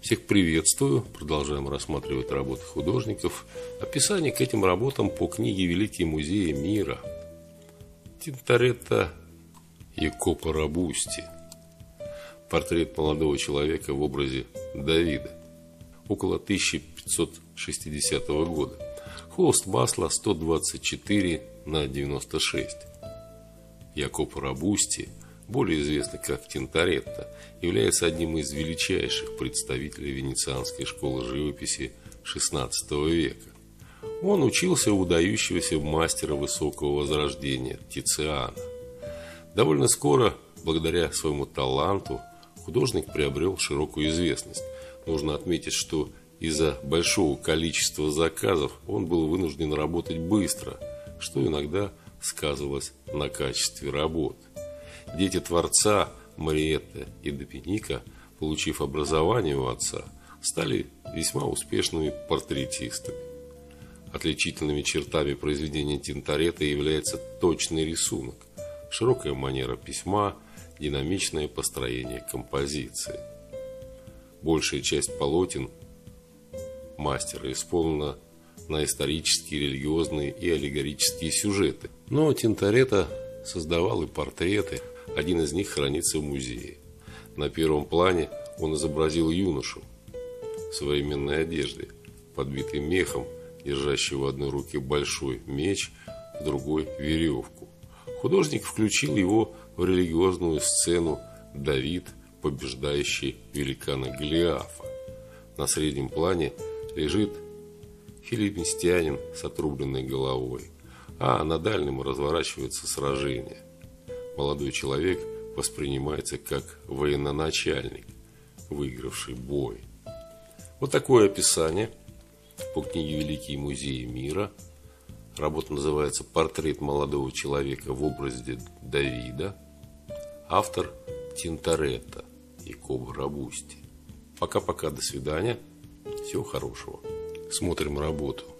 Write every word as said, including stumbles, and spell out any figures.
Всех приветствую. Продолжаем рассматривать работы художников. Описание к этим работам по книге «Великие музеи мира». Тинторетто Якопо Рабусти. Портрет молодого человека в образе Давида. Около тысяча пятьсот шестидесятого года. Холст масла сто двадцать четыре на девяносто шесть. Якопо Рабусти, более известный как Тинторетто, является одним из величайших представителей венецианской школы живописи шестнадцатого века. Он учился у выдающегося мастера высокого возрождения Тициана. Довольно скоро, благодаря своему таланту, художник приобрел широкую известность. Нужно отметить, что из-за большого количества заказов он был вынужден работать быстро, что иногда сказывалось на качестве работ. Дети творца Мариэтта и Допиника, получив образование у отца, стали весьма успешными портретистами. Отличительными чертами произведения Тинторетто является точный рисунок, широкая манера письма, динамичное построение композиции. Большая часть полотен мастера исполнена на исторические, религиозные и аллегорические сюжеты. Но Тинторетто создавал и портреты. Один из них хранится в музее. На первом плане он изобразил юношу в современной одежде, подбитый мехом, держащего в одной руке большой меч, в другой – веревку. Художник включил его в религиозную сцену «Давид, побеждающий великана Голиафа». На среднем плане лежит филистимлянин с отрубленной головой, а на дальнем разворачивается сражение. Молодой человек воспринимается как военачальник, выигравший бой. Вот такое описание по книге «Великие музеи мира». Работа называется «Портрет молодого человека в образе Давида». Автор Тинторетто Якопо Рабусти. Пока-пока, до свидания. Всего хорошего. Смотрим работу.